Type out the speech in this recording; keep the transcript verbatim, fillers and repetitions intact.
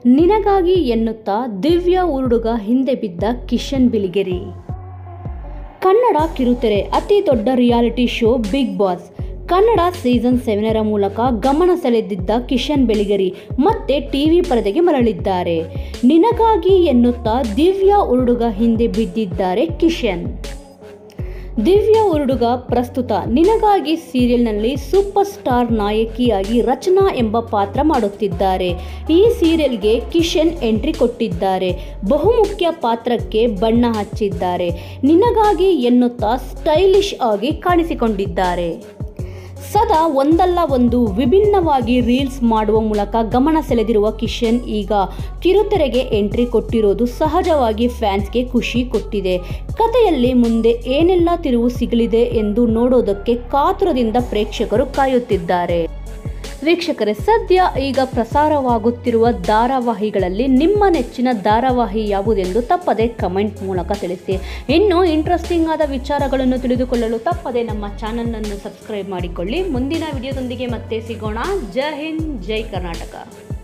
ನಿನಗಾಗಿ ಎನ್ನುತ್ತಾ ದಿವ್ಯಾ ಉರುಡುಗ ಹಿಂದೆ ಬಿದ್ದ ಕಿಶನ್ ಬಿಳಿಗೆರೆ. ಕನ್ನಡ ಕಿರುತೆರೆ ಅತಿ ದೊಡ್ಡ reality show big boss Kannada season ಸೆವೆನರ ಮೂಲಕ ಗಮನ ಸೆಳೆದಿದ್ದ ಕಿಶನ್ ಬಿಳಿಗೆರೆ ಮತ್ತೆ ಟಿವಿ ಪರದೆಗೆ ಮರಳಿದ್ದಾರೆ. ನಿನಗಾಗಿ ಎನ್ನುತ್ತಾ ದಿವ್ಯಾ ಉರುಡುಗ ಹಿಂದೆ ಬಿದ್ದಿದ್ದಾರೆ ಕಿಶನ್. ದಿವ್ಯಾ ಉರುಡುಗ ಪ್ರಸ್ತುತ ನಿನಗಾಗಿ ಸೀರಿಯಲ್ನಲ್ಲಿ ಸೂಪರ್ ಸ್ಟಾರ್ ನಾಯಕಿಯಾಗಿ ರಚನಾ ಎಂಬ ಪಾತ್ರ ಮಾಡುತ್ತಿದ್ದಾರೆ. ಈ ಸೀರಿಯಲ್ಗೆ ಕಿಶನ್ ಎಂಟ್ರಿ ಕೊಟ್ಟಿದ್ದಾರೆ. ಬಹುಮುಖ್ಯ ಪಾತ್ರಕ್ಕೆ ಬಣ್ಣ ಹಚ್ಚಿದ್ದಾರೆ. ನಿನಗಾಗಿ ಎನ್ನುತ್ತಾ ಸ್ಟೈಲಿಶ್ ಆಗಿ ಕಾಣಿಸಿಕೊಂಡಿದ್ದಾರೆ. ಸದಾ ಒಂದಲ್ಲ ಒಂದು ವಿಭಿನ್ನವಾಗಿ ರೀಲ್ಸ್ ಮಾಡುವ ಮೂಲಕ ಗಮನ ಸೆಳೆದಿರುವ ಕಿಶನ್ ಈಗ ಕಿರುತೆರೆಗೆ ಎಂಟ್ರಿ ಕೊಟ್ಟಿರೋದು ಸಹಜವಾಗಿ ಫ್ಯಾನ್ಸ್ಗೆ ಖುಷಿ ಕೊಟ್ಟಿದೆ. ಕಥೆಯಲ್ಲಿ ಮುಂದೆ ಏನೆಲ್ಲ ತಿರುವು ಸಿಗಲಿದೆ ಎಂದು ನೋಡೋದಕ್ಕೆ ಕಾತುರದಿಂದ ಪ್ರೇಕ್ಷಕರು ಕಾಯುತ್ತಿದ್ದಾರೆ. ವೀಕ್ಷಕರೇ, ಸದ್ಯ ಈಗ ಪ್ರಸಾರವಾಗುತ್ತಿರುವ ಧಾರಾವಾಹಿಗಳಲ್ಲಿ ನಿಮ್ಮ ನೆಚ್ಚಿನ ಧಾರಾವಾಹಿ ಯಾವುದೆಂದು ತಪ್ಪದೆ ಕಮೆಂಟ್ ಮೂಲಕ ತಿಳಿಸಿ. ಇನ್ನು ಇಂಟ್ರೆಸ್ಟಿಂಗ್ ಆದ ವಿಚಾರಗಳನ್ನು ತಿಳಿದುಕೊಳ್ಳಲು ತಪ್ಪದೆ ನಮ್ಮ ಚಾನಲನ್ನು ಸಬ್ಸ್ಕ್ರೈಬ್ ಮಾಡಿಕೊಳ್ಳಿ. ಮುಂದಿನ ವಿಡಿಯೋದೊಂದಿಗೆ ಮತ್ತೆ ಸಿಗೋಣ. ಜೈ ಹಿಂದ್, ಜೈ ಕರ್ನಾಟಕ.